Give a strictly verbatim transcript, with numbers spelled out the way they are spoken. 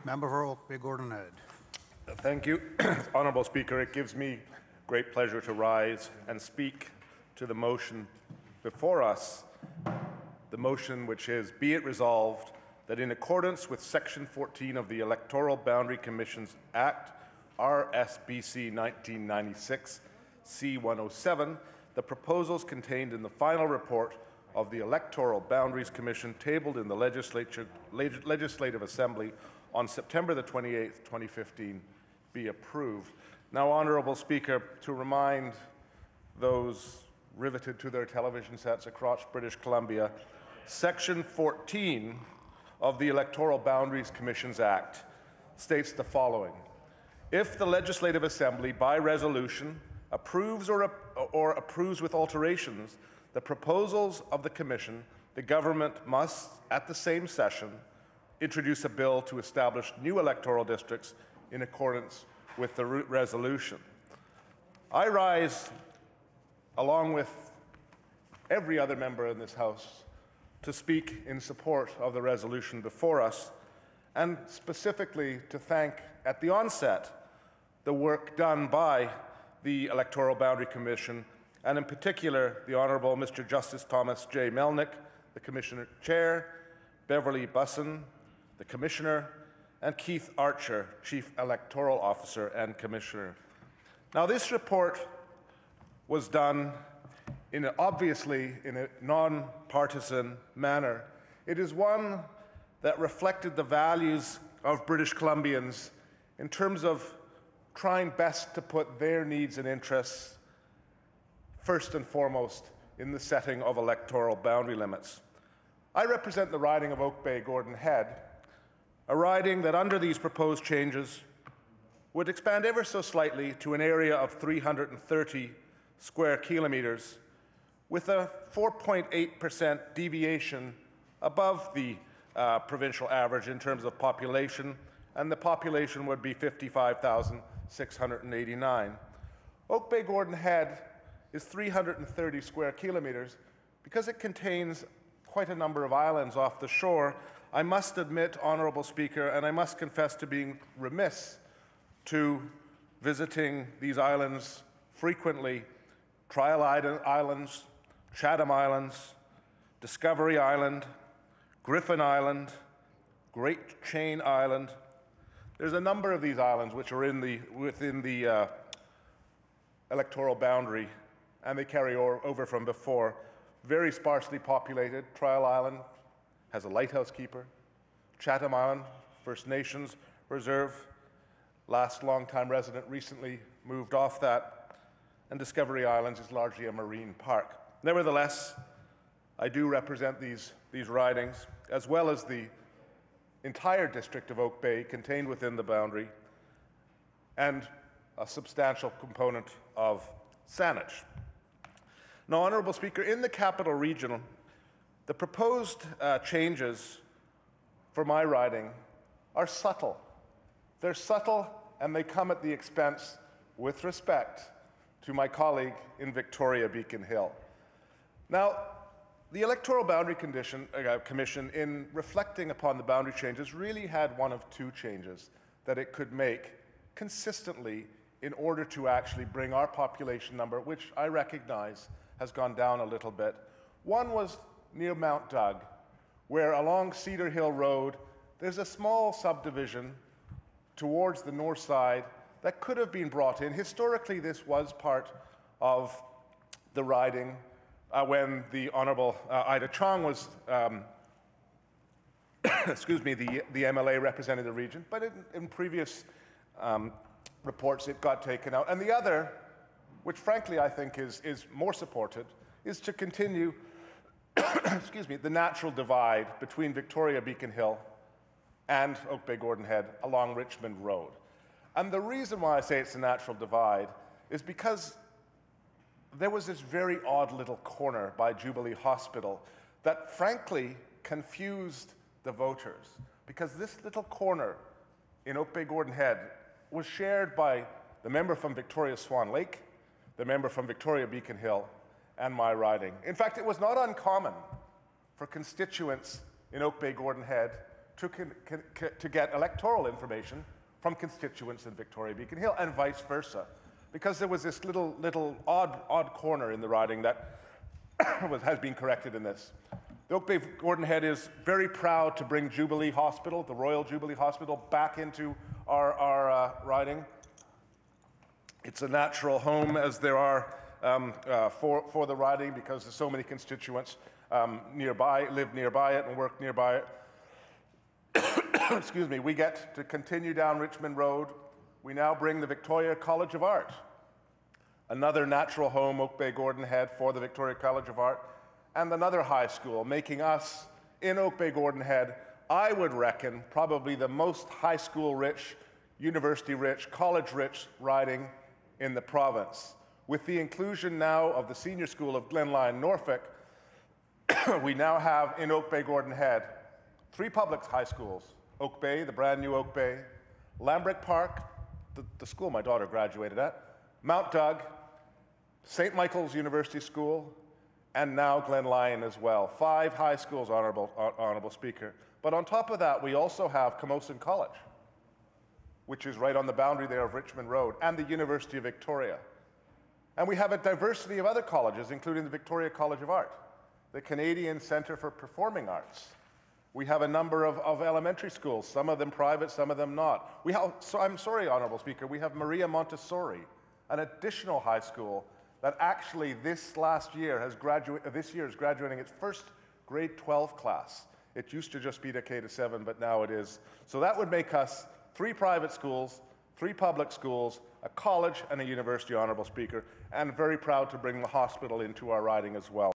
Member for Oak Bay Gordon Head. Thank you, Honourable Speaker. It gives me great pleasure to rise and speak to the motion before us. The motion which is, be it resolved that in accordance with Section fourteen of the Electoral Boundary Commissions Act, R S B C nineteen ninety-six, C one oh seven, the proposals contained in the final report of the Electoral Boundaries Commission tabled in the Legislature, Leg Legislative Assembly on September the twenty-eighth, twenty fifteen, be approved. Now, Honourable Speaker, to remind those riveted to their television sets across British Columbia, Section fourteen of the Electoral Boundaries Commissions Act states the following. If the Legislative Assembly, by resolution, approves or, or approves with alterations the proposals of the Commission, the Government must, at the same session, introduce a bill to establish new electoral districts in accordance with the resolution. I rise, along with every other member in this House, to speak in support of the resolution before us, and specifically to thank, at the onset, the work done by the Electoral Boundary Commission, and in particular, the Honourable Mister Justice Thomas J. Melnick, the Commissioner Chair, Beverly Busson, the Commissioner, and Keith Archer, Chief Electoral Officer and Commissioner. Now, this report was done in a, obviously in a non-partisan manner. It is one that reflected the values of British Columbians in terms of trying best to put their needs and interests first and foremost in the setting of electoral boundary limits. I represent the riding of Oak Bay Gordon Head, a riding that under these proposed changes would expand ever so slightly to an area of three hundred thirty square kilometres with a four point eight percent deviation above the uh, provincial average in terms of population, and the population would be fifty-five thousand six hundred eighty-nine. Oak Bay Gordon Head is three hundred thirty square kilometres because it contains quite a number of islands off the shore. I must admit, Honourable Speaker, and I must confess to being remiss to visiting these islands frequently, Trial Islands, Chatham Islands, Discovery Island, Griffin Island, Great Chain Island. There's a number of these islands which are in the, within the uh, electoral boundary, and they carry over from before. Very sparsely populated. Trial Island has a lighthouse keeper. Chatham Island, First Nations Reserve, last long-time resident recently moved off that. And Discovery Islands is largely a marine park. Nevertheless, I do represent these, these ridings, as well as the entire district of Oak Bay contained within the boundary, and a substantial component of Saanich. Now, Honourable Speaker, in the Capital Region, the proposed uh, changes for my riding are subtle. They're subtle, and they come at the expense, with respect, to my colleague in Victoria Beacon Hill. Now, the Electoral Boundary Condition, uh, Commission, in reflecting upon the boundary changes, really had one of two changes that it could make consistently in order to actually bring our population number, which I recognize has gone down a little bit. One was near Mount Doug, where along Cedar Hill Road, there's a small subdivision towards the north side that could have been brought in. Historically, this was part of the riding uh, when the Honourable uh, Ida Chong was, um, excuse me, the, the M L A representing the region, but in, in previous um, reports it got taken out. And the other, which frankly I think is, is more supported, is to continue excuse me, the natural divide between Victoria Beacon Hill and Oak Bay Gordon Head along Richmond Road. And the reason why I say it's a natural divide is because there was this very odd little corner by Jubilee Hospital that frankly confused the voters, because this little corner in Oak Bay Gordon Head was shared by the member from Victoria Swan Lake, the member from Victoria Beacon Hill, and my riding. In fact, it was not uncommon for constituents in Oak Bay Gordon Head to, con, con, to get electoral information from constituents in Victoria Beacon Hill, and vice versa. Because there was this little, little odd, odd corner in the riding that was, has been corrected in this. The Oak Bay Gordon Head is very proud to bring Jubilee Hospital, the Royal Jubilee Hospital, back into our, our uh, riding. It's a natural home, as there are um, uh, for, for the riding, because there's so many constituents um, nearby, live nearby it and work nearby it. Excuse me. We get to continue down Richmond Road. We now bring the Victoria College of Art, another natural home, Oak Bay Gordon Head, for the Victoria College of Art, and another high school, making us, in Oak Bay Gordon Head, I would reckon, probably the most high school-rich, university-rich, college-rich riding in the province. With the inclusion now of the Senior School of Glenlyon, Norfolk, we now have in Oak Bay Gordon Head three public high schools: Oak Bay, the brand new Oak Bay; Lambrick Park, the, the school my daughter graduated at; Mount Doug; Saint Michael's University School; and now Glenlyon as well. Five high schools, Honourable, Honourable Speaker. But on top of that, we also have Camosun College, which is right on the boundary there of Richmond Road, and the University of Victoria. And we have a diversity of other colleges, including the Victoria College of Art, the Canadian Centre for Performing Arts. We have a number of, of elementary schools, some of them private, some of them not. We have, so I'm sorry, Honourable Speaker, we have Maria Montessori, an additional high school that actually this last year has graduated, this year is graduating its first grade twelve class. It used to just be the K to seven, but now it is. So that would make us three private schools, three public schools, a college, and a university, Honourable Speaker, and very proud to bring the hospital into our riding as well.